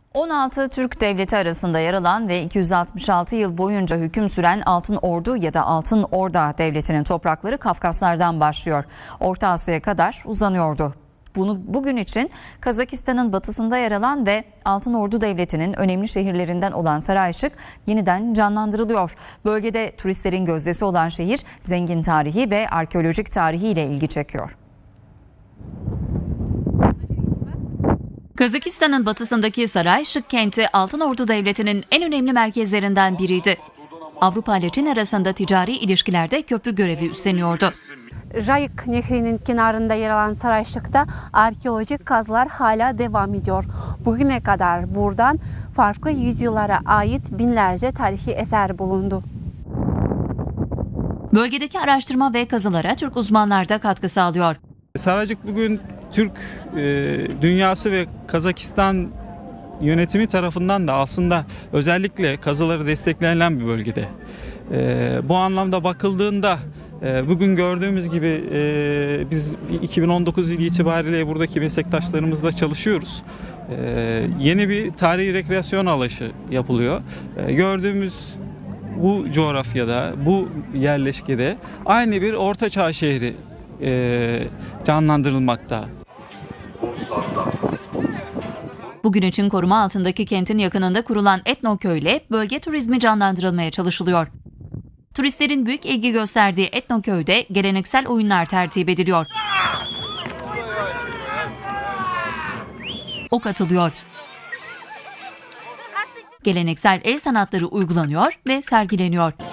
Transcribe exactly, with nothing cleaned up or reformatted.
on altı Türk devleti arasında yer alan ve iki yüz altmış altı yıl boyunca hüküm süren Altın Ordu ya da Altın Orda Devleti'nin toprakları Kafkaslardan başlıyor. Orta Asya'ya kadar uzanıyordu. Bunu bugün için Kazakistan'ın batısında yer alan ve Altın Ordu Devleti'nin önemli şehirlerinden olan Sarayşık yeniden canlandırılıyor. Bölgede turistlerin gözdesi olan şehir zengin tarihi ve arkeolojik tarihiyle ilgi çekiyor. Kazakistan'ın batısındaki Sarayşık kenti Altın Ordu Devleti'nin en önemli merkezlerinden biriydi. Avrupa ile Çin arasında ticari ilişkilerde köprü görevi üstleniyordu. Jayık Nehri'nin kenarında yer alan Sarayşık'ta arkeolojik kazılar hala devam ediyor. Bugüne kadar buradan farklı yüzyıllara ait binlerce tarihi eser bulundu. Bölgedeki araştırma ve kazılara Türk uzmanlar da katkı sağlıyor. Saraycık bugün Türk e, dünyası ve Kazakistan yönetimi tarafından da aslında özellikle kazıları desteklenen bir bölgede. E, bu anlamda bakıldığında e, bugün gördüğümüz gibi e, biz iki bin on dokuz yılı itibariyle buradaki meslektaşlarımızla çalışıyoruz. E, yeni bir tarihi rekreasyon alanı yapılıyor. E, gördüğümüz bu coğrafyada, bu yerleşkede aynı bir ortaçağ şehri e, canlandırılmakta. Bugün için koruma altındaki kentin yakınında kurulan Etnoköy'le bölge turizmi canlandırılmaya çalışılıyor. Turistlerin büyük ilgi gösterdiği Etnoköy'de geleneksel oyunlar tertip ediliyor. O katılıyor. Geleneksel el sanatları uygulanıyor ve sergileniyor.